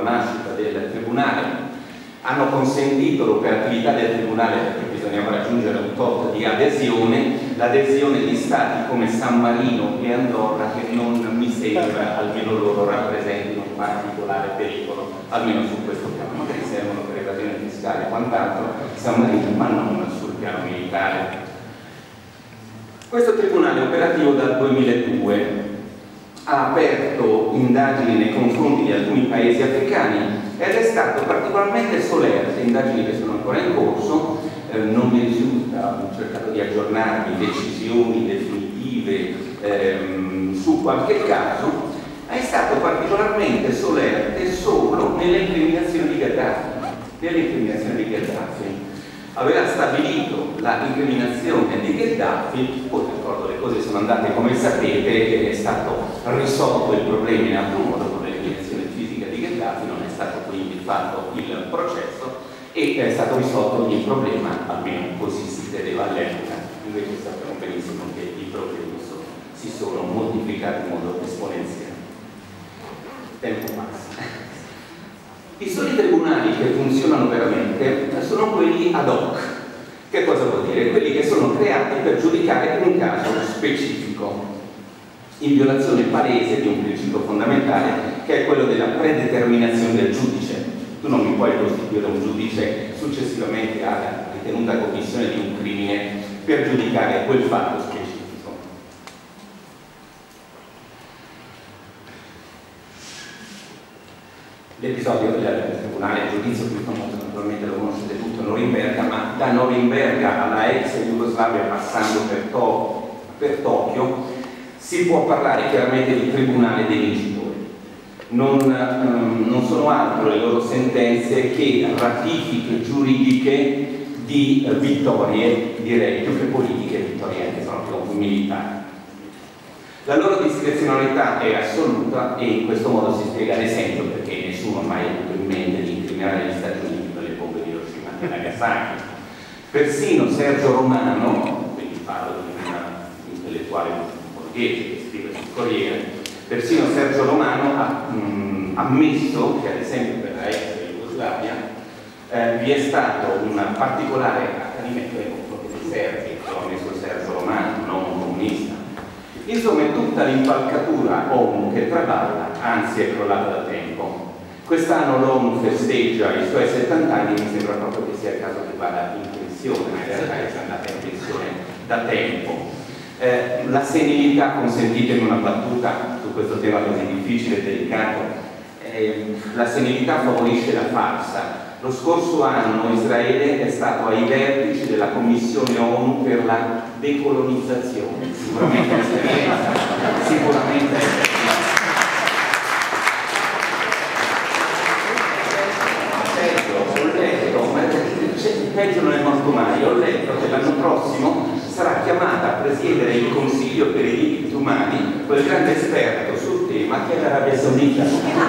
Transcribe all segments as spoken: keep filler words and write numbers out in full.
nascita del Tribunale hanno consentito l'operatività del Tribunale, perché bisognava raggiungere un tot di adesione, l'adesione di stati come San Marino e Andorra, che non mi sembra, almeno loro, rappresentino un particolare pericolo, almeno su questo piano. Magari servono per evasione fiscale e quant'altro, San Marino, ma non sul piano militare. Questo Tribunale operativo dal duemiladue ha aperto indagini nei confronti di alcuni paesi africani ed è stato particolarmente solerte, indagini che sono ancora in corso, eh, non mi risulta, ho cercato di aggiornarmi, decisioni definitive ehm, su qualche caso, è stato particolarmente solerte solo nelle incriminazioni di Gheddafi, nelle incriminazioni di Gheddafi. Aveva stabilito l'incriminazione di Gheddafi, poi d'accordo le cose sono andate come sapete, è stato risolto il problema in altro modo con l'eliminazione fisica di Gheddafi, non è stato quindi fatto il processo e è stato risolto il problema, almeno così si credeva all'epoca. Invece sappiamo benissimo che i problemi sono, si sono moltiplicati in modo esponenziale. Tempo passa. I soli tribunali che funzionano veramente sono quelli ad hoc. Che cosa vuol dire? Quelli che sono creati per giudicare un caso specifico, in violazione palese di un principio fondamentale che è quello della predeterminazione del giudice. Tu non mi puoi costituire un giudice successivamente alla ritenuta commissione di un crimine per giudicare quel fatto specifico. L'episodio del tribunale, il giudizio più famoso, naturalmente lo conoscete tutto, Norimberga, ma da Norimberga alla ex Jugoslavia passando per, to per Tokyo si può parlare chiaramente di tribunale dei vincitori. Non, um, non sono altro le loro sentenze che ratifiche giuridiche di uh, vittorie, direi più che politiche vittorie, che sono più militari. La loro discrezionalità è assoluta e in questo modo si spiega l'esempio perché nessuno ha mai avuto in mente di incriminare gli Stati Uniti per le bombe di Hiroshima e Nagasaki. Persino Sergio Romano, quindi parlo di un intellettuale borghese che scrive sul Corriere, persino Sergio Romano ha mh, ammesso che ad esempio per la ex Jugoslavia eh, vi è stato un particolare accanimento nei confronti dei serbi, che lo ha messo Sergio Romano, non un comunista. Insomma, è tutta l'impalcatura ONU che traballa, anzi è crollata da tempo. Quest'anno l'ONU festeggia i suoi settanta anni, mi sembra proprio che sia il caso che vada in pensione, ma in realtà è già andata in pensione da tempo. Eh, la senilità, consentitemi una battuta su questo tema così difficile e delicato, eh, la senilità favorisce la farsa. Lo scorso anno Israele è stato ai vertici della Commissione ONU per la decolonizzazione, sicuramente un'esperienza, sicuramente ho letto, ma peggio non è morto mai, ho letto che l'anno prossimo sarà chiamata a presiedere il Consiglio per i diritti umani quel grande esperto sul tema che è l'Arabia Saudita.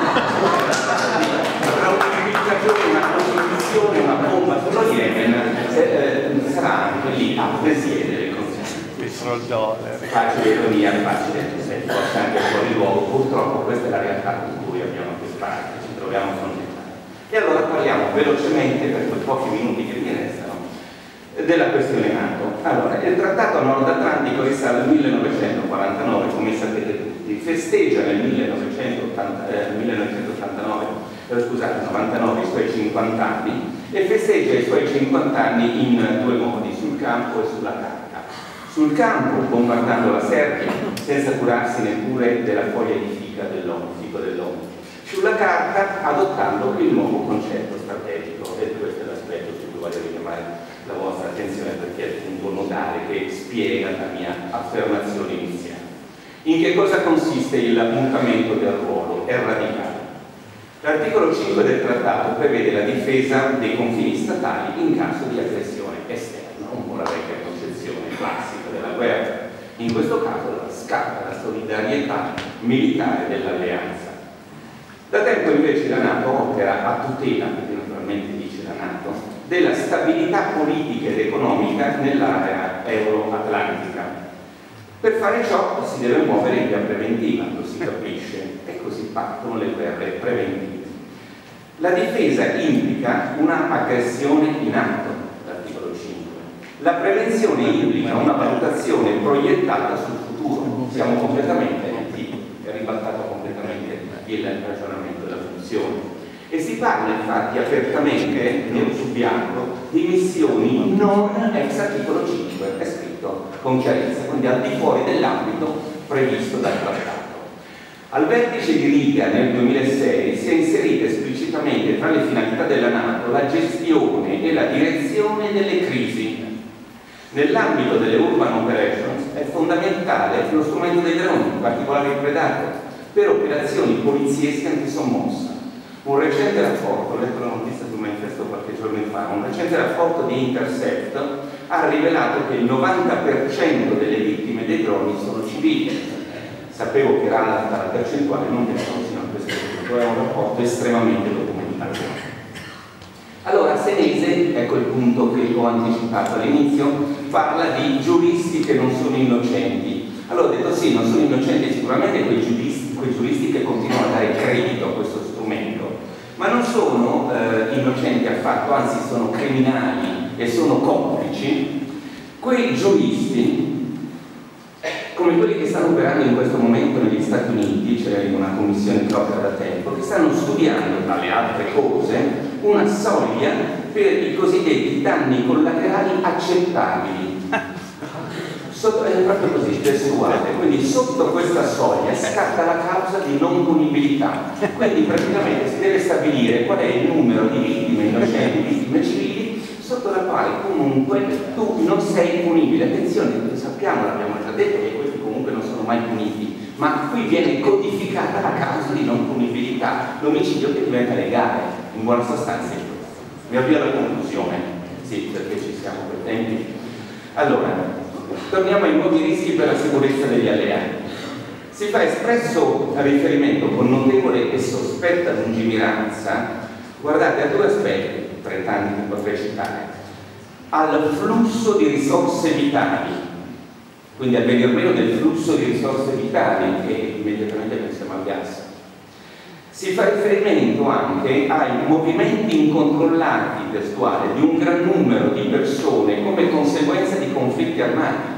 Una costituzione, una bomba sullo Yemen, eh, sarà anche lì a presiedere il Consiglio. Facile ironia, facile, forse anche fuori luogo, purtroppo questa è la realtà con cui abbiamo a che fare, ci troviamo fronteggiati. E allora parliamo velocemente, per quei pochi minuti che mi restano, della questione NATO. Allora, il Trattato Nord Atlantico risale al millenovecentoquarantanove, come sapete tutti, festeggia nel millenovecentottantanove Eh, scusate, novantanove, i suoi cinquanta anni e festeggia i suoi cinquanta anni in due modi, sul campo e sulla carta. Sul campo bombardando la Serbia senza curarsi neppure della foglia di fica dell'ONU, fico dell'ONU. Sulla carta adottando il nuovo concetto strategico, e questo è l'aspetto su cui voglio richiamare la vostra attenzione perché è il punto nodale che spiega la mia affermazione iniziale. In che cosa consiste il mutamento del ruolo? È radicale. L'articolo cinque del trattato prevede la difesa dei confini statali in caso di aggressione esterna, un po' la vecchia concezione classica della guerra. In questo caso scatta la solidarietà militare dell'alleanza. Da tempo invece la NATO opera a tutela, perché naturalmente dice la NATO, della stabilità politica ed economica nell'area euro-atlantica. Per fare ciò si deve muovere in via preventiva, lo si capisce, e così partono le guerre preventive. La difesa implica una aggressione in atto, l'articolo cinque. La prevenzione implica una valutazione proiettata sul futuro. Siamo completamente antichi, è ribaltato completamente il ragionamento della funzione. E si parla infatti apertamente, nero su bianco, di missioni non ex articolo cinque, è scritto con chiarezza, quindi al di fuori dell'ambito previsto dal trattato. Al vertice di Riga nel duemilasei si è inserita esplicitamente tra le finalità della NATO la gestione e la direzione delle crisi. Nell'ambito delle urban operations è fondamentale lo strumento dei droni, in particolare il Predator, per operazioni poliziesche antisommossa. Un recente rapporto, ho letto la notizia sul manifesto qualche giorno fa, un recente rapporto di Intercept ha rivelato che il novanta per cento delle vittime dei droni sono civili. Sapevo che era alta la percentuale, non pensavo sino a questo punto, è un rapporto estremamente documentato. Allora, Senese, ecco il punto che ho anticipato all'inizio, parla di giuristi che non sono innocenti. Allora ho detto sì, non sono innocenti sicuramente quei giuristi, quei giuristi che continuano a dare credito a questo strumento, ma non sono eh, innocenti affatto, anzi sono criminali e sono complici quei giuristi come quelli che stanno operando in questo momento negli Stati Uniti. C'è una commissione che opera da tempo, che stanno studiando, tra le altre cose, una soglia per i cosiddetti danni collaterali accettabili. Sotto, è proprio così, testuale, quindi sotto questa soglia scatta la causa di non punibilità. Quindi praticamente si deve stabilire qual è il numero di vittime innocenti, vittime civili, sotto la quale comunque tu non sei punibile. Attenzione, sappiamo, l'abbiamo già detto, che questi comunque non sono mai puniti, ma qui viene codificata la causa di non punibilità, l'omicidio che diventa legale, in buona sostanza è questo. Mi avvio alla conclusione, sì, perché ci siamo per tempi. Allora, torniamo ai nuovi rischi per la sicurezza degli alleati. Si fa espresso riferimento con notevole e sospetta lungimiranza, guardate, a due aspetti, trent'anni che potrei citare, al flusso di risorse vitali, quindi al venir meno del flusso di risorse vitali, che immediatamente pensiamo al gas. Si fa riferimento anche ai movimenti incontrollati, testuale, di un gran numero di persone come conseguenza di conflitti armati.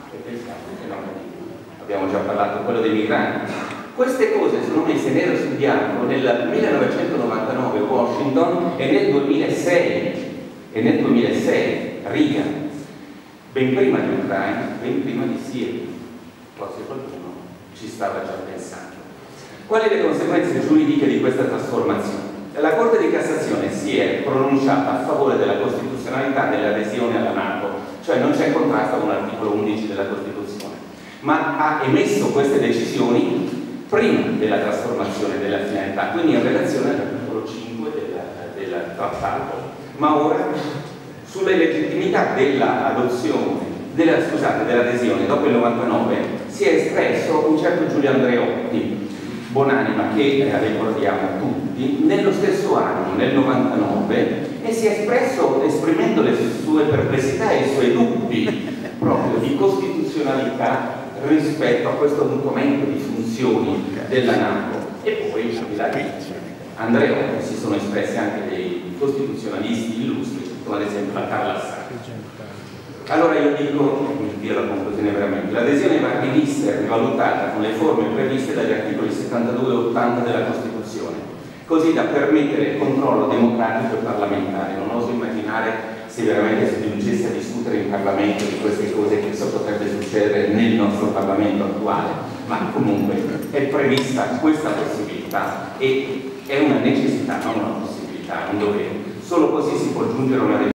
Abbiamo già parlato quello dei migranti. Queste cose sono messe nero su bianco nel millenovecentonovantanove a Washington e nel duemilasei, e nel duemilasei Riga, ben prima di Ucraina, ben prima di Siria. Forse qualcuno ci stava già pensando. Quali le conseguenze giuridiche di questa trasformazione? La Corte di Cassazione si è pronunciata a favore della costituzionalità dell'adesione alla NATO, cioè non c'è contrasto con l'articolo undici della Costituzione, ma ha emesso queste decisioni prima della trasformazione della finalità, quindi in relazione all'articolo cinque del, del trattato. Ma ora, sulla legittimità dell'adozione, della, scusate, dell'adesione dopo il novantanove, si è espresso un certo Giulio Andreotti, buonanima, che eh, ricordiamo tutti, nello stesso anno, nel novantanove, e si è espresso esprimendo le sue perplessità e i suoi dubbi proprio di costituzionalità rispetto a questo documento di funzioni della NATO. E poi Andreotti si sono espressi anche dei costituzionalisti illustri, come ad esempio la Carla Sacchi. Allora io dico, mi dia la conclusione veramente, l'adesione va rivista e rivalutata con le forme previste dagli articoli settantadue e ottanta della Costituzione, così da permettere il controllo democratico e parlamentare. Non oso immaginare se veramente si giungesse a discutere in Parlamento di queste cose, che cosa potrebbe succedere nel nostro Parlamento attuale, ma comunque è prevista questa possibilità e è una necessità, non una possibilità, un dovere. Solo così si può giungere a una